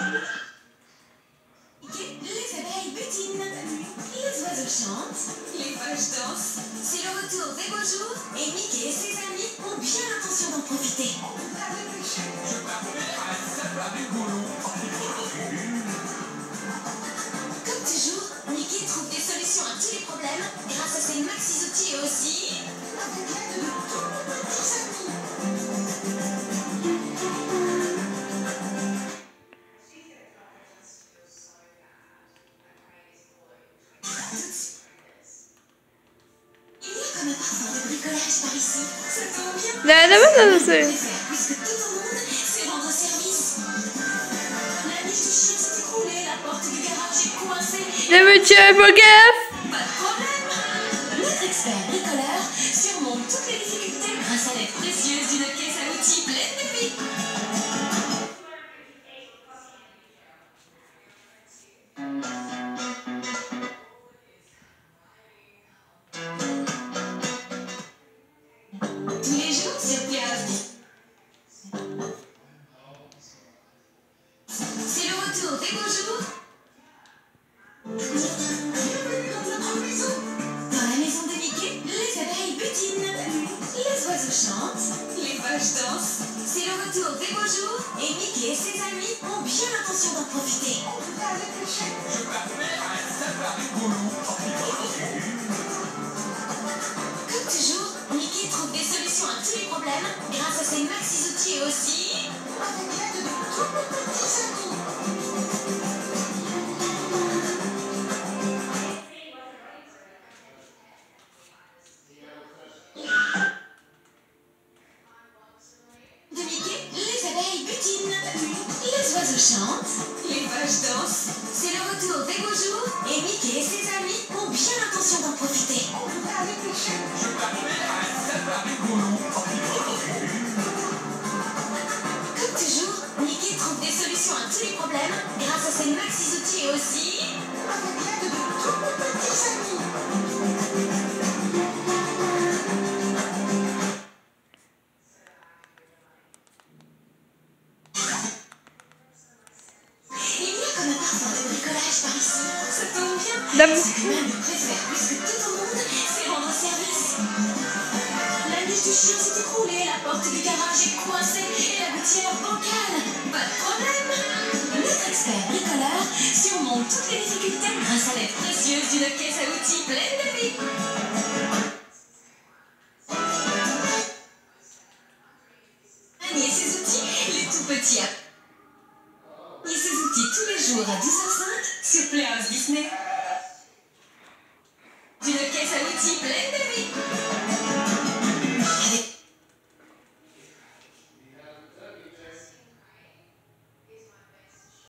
Les abeilles butinent, les oiseaux chantent, les vaches dansent. C'est le retour des beaux jours et Mickey et ses amis ont bien l'intention d'en profiter. Comme toujours, Mickey trouve des solutions à tous les problèmes grâce à ses maxi outils et aussi avec l'aide de tous nos petits amis. Comme un parfum de bricolage par ici, ça tombe bien. Puisque tout au monde sait rendre service. La niche du chien s'est écroulée, la porte du garage est coincée. Pas de problème. Notre expert bricoleur surmonte toutes les difficultés grâce à l'aide précieuse d'une caisse à outils pleine de vie. Tous les jours sur Piaf. C'est le retour des beaux jours. Bienvenue dans notre maison. Dans la maison de Mickey, les abeilles butinent, les oiseaux chantent, les vaches dansent. C'est le retour des beaux jours et Mickey et ses amis ont bien l'intention d'en profiter. Comme toujours, Mickey trouve des solutions à tous les problèmes grâce à ses maxi outils et aussi avec l'aide de tous nos petits amis. De Mickey, les abeilles butinent, les oiseaux chantent, les vaches dansent. C'est le retour des beaux jours et Mickey et ses amis ont bien l'intention d'en profiter. Comme toujours, Mickey trouve des solutions à tous les problèmes grâce à ses maxi outils et aussi avec l'aide de tous nos petits amis. Il y a comme un parfum de bricolage par ici, ça tombe bien. C'est l'un de préfère puisque tout au monde sait rendre service. La niche du chien s'est écroulée, la porte du garage est coincée et la gouttière bancale. Pas de problème. Notre expert bricoleur surmonte toutes les difficultés grâce à l'aide précieuse d'une caisse à outils pleine de vie. Manier ses outils, les tout petits. Et ses outils tous les jours à 10h05 sur Playhouse Disney. D'une caisse à outils pleine de